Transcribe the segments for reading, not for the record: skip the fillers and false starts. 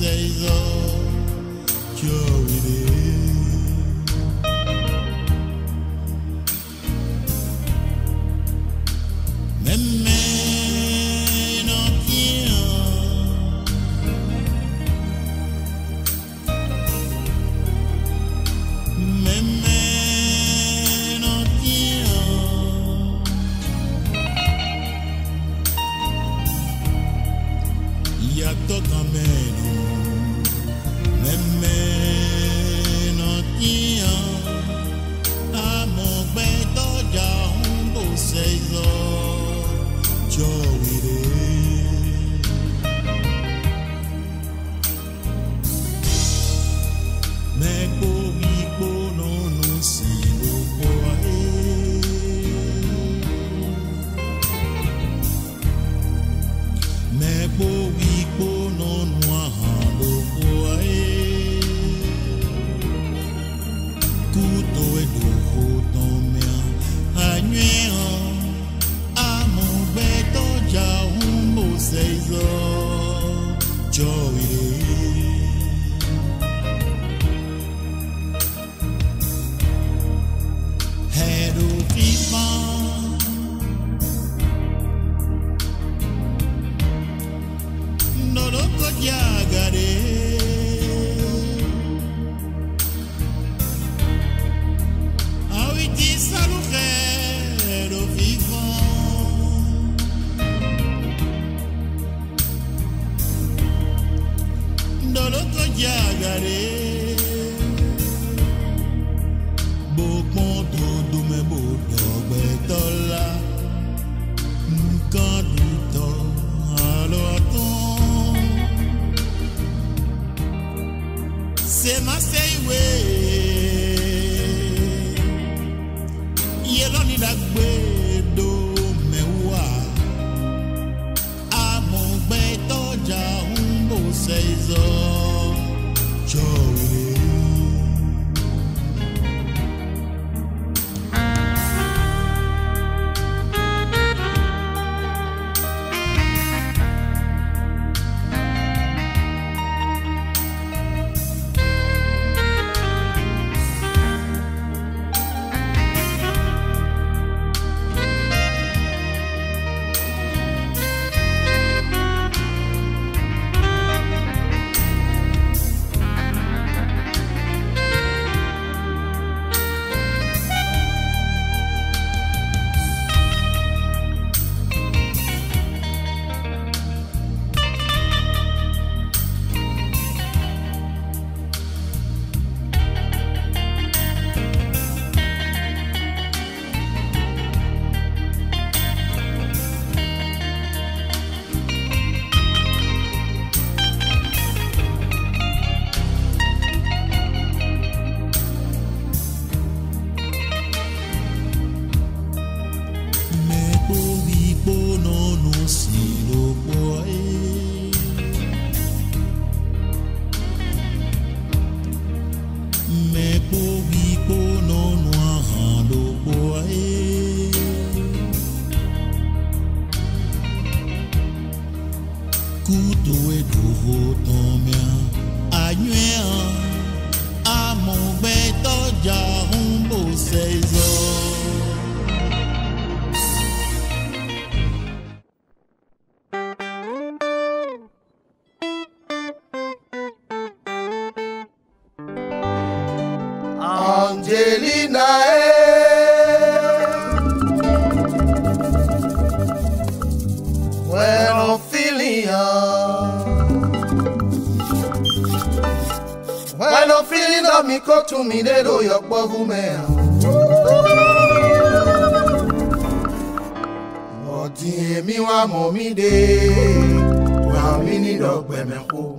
Angelina, when I'm feeling when I'm feeling that me go to me, they do your bubble man. But dear me, wa mommy day, wa me need dog when me home.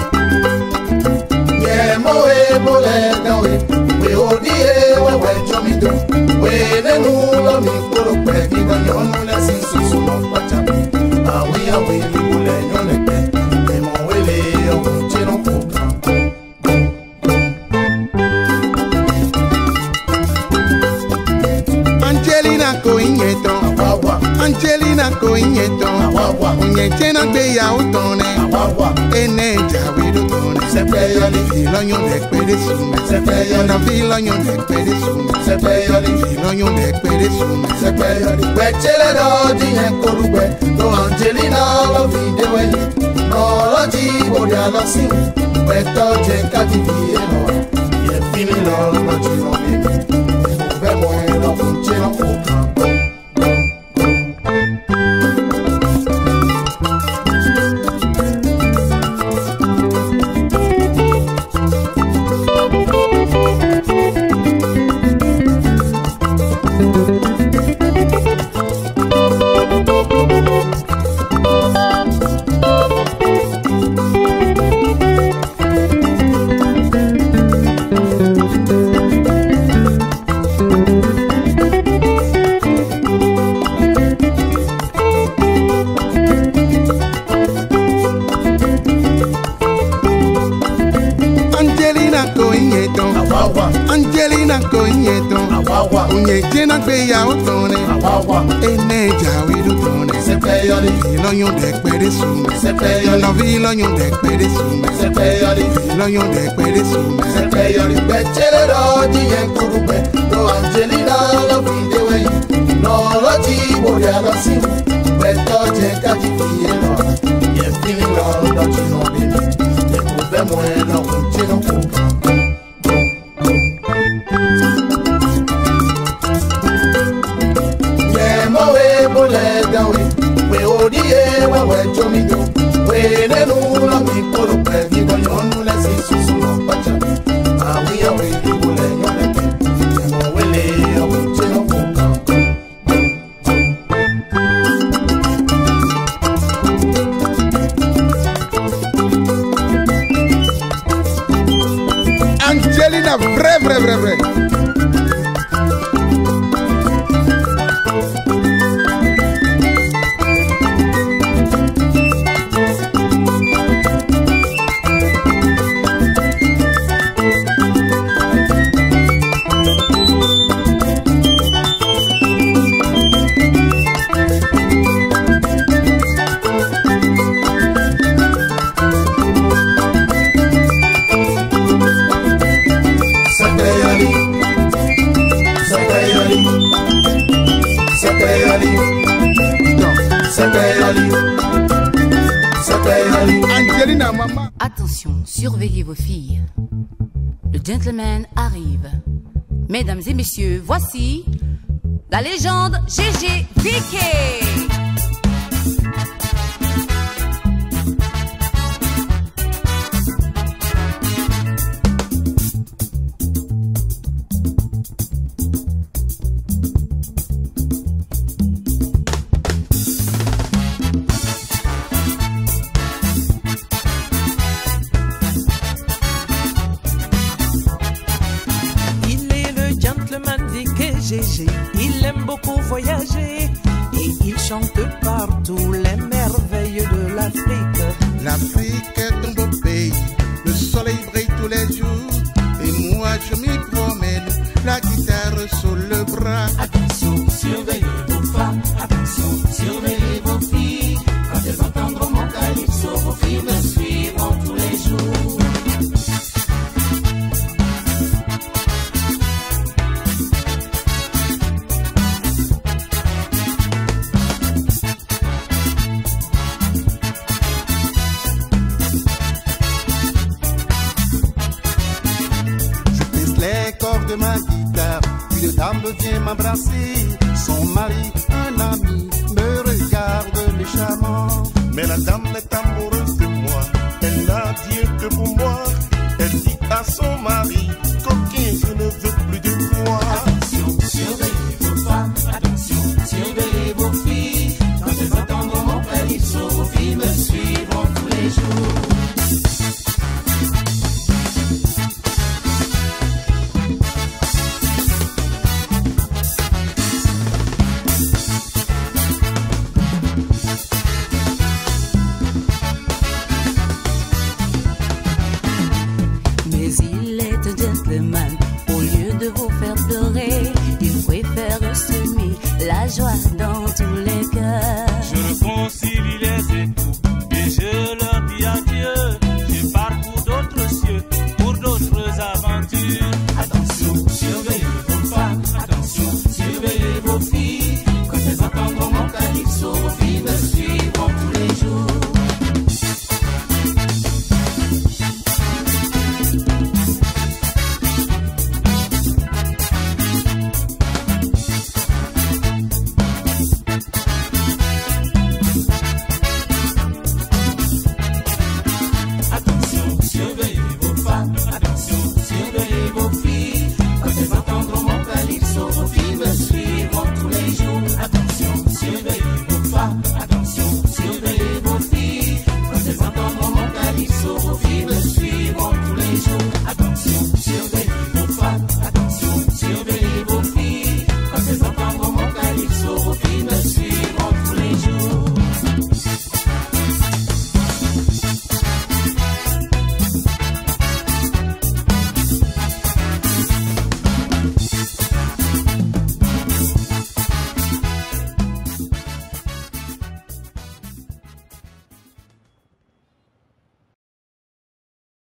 We do. Wele nulo mi kuro pe giba nyonu le sinsu sumo pacha. Awi awi mi bule nyone pe. Emo wele ogun chino kuka. Angelina Coinheto, Angelina Coinheto, Onyetena gbeyawo tone, ene jawiru tone. Sepeyoli, Ìlọyún lẹ péré sùnmẹ. sepeyoli, Ìlọyún lẹ péré sùnmẹ. sepeyoli, Ìlọyún lẹ péré sùnmẹ. sepeyoli. Wechele do diye korugbe, do Angelina lo vide wenyi. No lo ji bodi alosi, weto je kati biye no. Ye fini lo lo ji no bibi. Ube mo e lo kunche no kuka. Angelina Coinheto, Onyetena gbeyawo tone, ene jawiru tone. Sepeyoli, Ìlọyún lẹ péré sùnmẹ. sepeyoli, Ìlọyún lẹ péré sùnmẹ. sepeyoli, Ìlọyún lẹ péré sùnmẹ. sepeyoli. Wechele do diye korugbe, do Angelina lo vide wenyi. No lo ji bodi alosi, weto je kati biye no. Ye fini lo lo ji no bibi. Ube mo e lo kunche no kuka. We odie wa we chomido we nenu la mi polo pe mi bo yonu le si susu no pacha awi ya we di bole nyone pe mo wele o che no kuka Angelina, vrai. Angelina, maman. Attention, surveillez vos filles. Le gentleman arrive. Mesdames et messieurs, voici la légende Gégé Viquet. Il aime beaucoup voyager et il chante partout les merveilles de l'Afrique. L'Afrique est un beau pays, le soleil brille tous les jours. Et moi je m'y promène, la guitare sur le bras. Attention, surveillez vos femmes, attention, surveillez vos filles. Quand elles entendront mon calypso, vos filles me suivront tous les jours. De ma guitare, une dame vient m'embrasser. Son mari, un ami, me regarde méchamment. Mais la dame est amoureuse de moi, elle n'a Dieu que pour moi. Elle dit à son mari, coquin, je ne veux plus de toi. Attention, surveillez vos femmes, attention, surveillez vos filles. Quand elles entendront mon calypso, vos filles me suivront tous les jours. de vous faire pleurer. Il préfère semer la joie dans tous les cœurs.